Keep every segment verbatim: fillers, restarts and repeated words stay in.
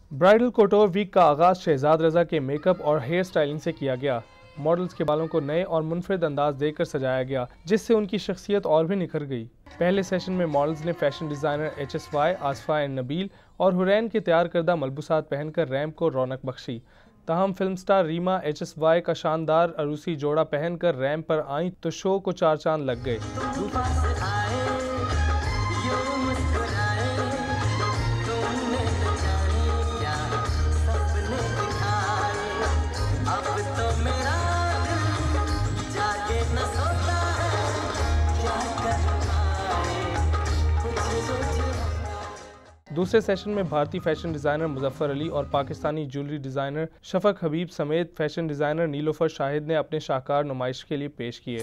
Bridal कोटोर week का आगाज शहजाद रजा के मेकअप और हेयर स्टाइलिंग से किया गया। मॉडल्स के बालों को नए और मुनफरिद अंदाज देकर सजाया गया, जिससे उनकी शख्सियत और भी निखर गई। पहले सेशन में मॉडल्स ने fashion designer H S Y, Asifa and Nabeel और हुरैन के तैयार करदा मलबूसात पहनकर रैंप को रौनक बख्शी। तहम film star Reema H S Y का शानदार अरूसी जोड़ा पहनकर रैंप पर आई तो शो को चार चांद लग गए। दूसरे सेशन में भारतीय फैशन डिज़ाइनर मुजफ्फर अली और पाकिस्तानी ज्वेलरी डिज़ाइनर शफक हबीब समेत फैशन डिज़ाइनर नीलोफर शाहिद ने अपने शाहकार नुमाइश के लिए पेश किए।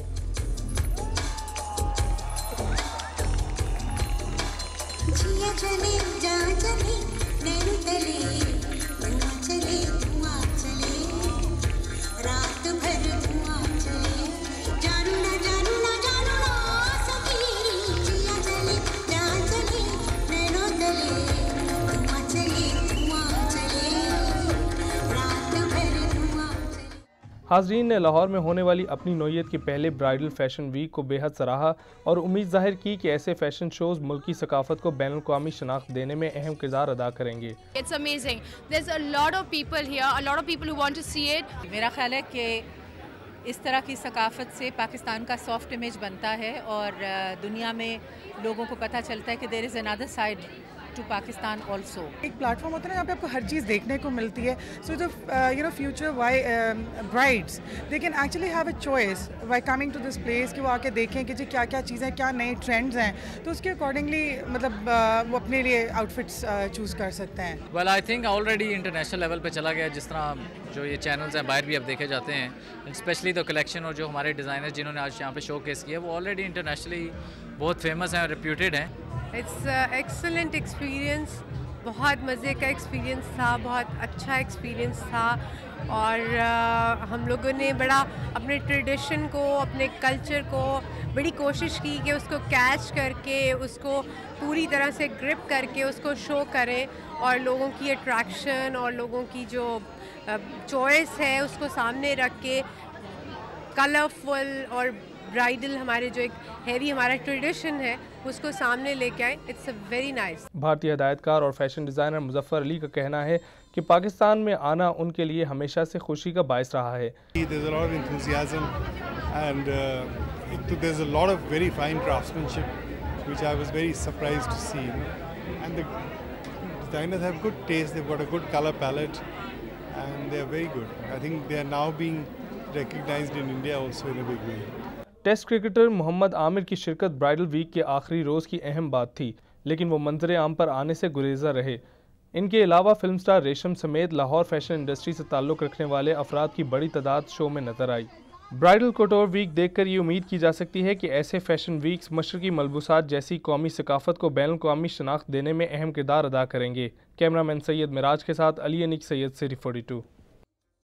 हाज़रीन ने लाहौर में होने वाली अपनी नौइयत के पहले ब्राइडल फैशन वीक को बेहद सराहा और उम्मीद जाहिर की कि ऐसे फैशन शोज मुल्की सकाफत को बैनुल अक़वामी शनाख्त देने में अहम किरदार अदा करेंगे। It's amazing. There's a lot of people here, a lot of people who want to see it. मेरा ख्याल है कि इस तरह की सकाफत से पाकिस्तान का सॉफ्ट इमेज बनता है और दुनिया में लोगों को पता चलता है कि there is another side to Pakistan also. एक प्लेटफॉर्म होता है ना जहाँ पे आपको हर चीज़ देखने को मिलती है। So the you know future why brides they can actually have a choice why coming to this place कि वो आके देखें कि जी क्या क्या चीज़ें, क्या नए ट्रेंड्स हैं, तो उसके अकॉर्डिंगली मतलब uh, वो अपने लिए आउटफिट्स चूज़ uh, कर सकते हैं। Well I think already international level पे चला गया, जिस तरह जो ये चैनल्स हैं बाहर भी अब देखे जाते हैं, स्पेशली द कलेक्शन और जो हमारे डिज़ाइनर जिन्होंने आज यहाँ पे शो केस किया वो ऑलरेडी इंटरनेशनली बहुत फेमस हैं और रेप्यूटेड हैं। इट्स एक्सीलेंट एक्सपीरियंस, बहुत मज़े का एक्सपीरियंस था, बहुत अच्छा एक्सपीरियंस था और uh, हम लोगों ने बड़ा अपने ट्रेडिशन को, अपने कल्चर को बड़ी कोशिश की कि उसको कैच करके, उसको पूरी तरह से ग्रिप करके उसको शो करें और लोगों की अट्रैक्शन और लोगों की जो चॉइस uh, है उसको सामने रख के कलरफुल और ब्राइडल हमारे जो एक हैवी हमारा ट्रेडिशन है उसको सामने लेके आए। It's a very nice. भारतीय हिदायतकार और फैशन डिज़ाइनर मुजफ्फर अली का कहना है कि पाकिस्तान में आना उनके लिए हमेशा से खुशी का बायस रहा है। There's a lot of enthusiasm and uh, it, there's a lot of very fine craftsmanship which I was very surprised to see. And the designers have good taste, they've got a good color palette and they're very good. I think they are now being recognized in India also in a big way. Test cricketer Mohammad Amir की शिरकत bridal week के आखिरी रोज़ की अहम बात थी, लेकिन वो मंजर आम पर आने से गुरेज़ा रहे। इनके अलावा फिल्म स्टार रेशम समेत लाहौर फैशन इंडस्ट्री से ताल्लुक़ रखने वाले अफराद की बड़ी तादाद शो में नजर आई। ब्राइडल कोटोर वीक देखकर ये उम्मीद की जा सकती है कि ऐसे फैशन वीक्स मशरकी मलबूसात जैसी कौमी सकाफत को बैनुल अक़वामी शनाख्त देने में अहम किरदार अदा करेंगे। कैमरामैन सैयद मिराज के साथ Ali Anik Syed, city forty to.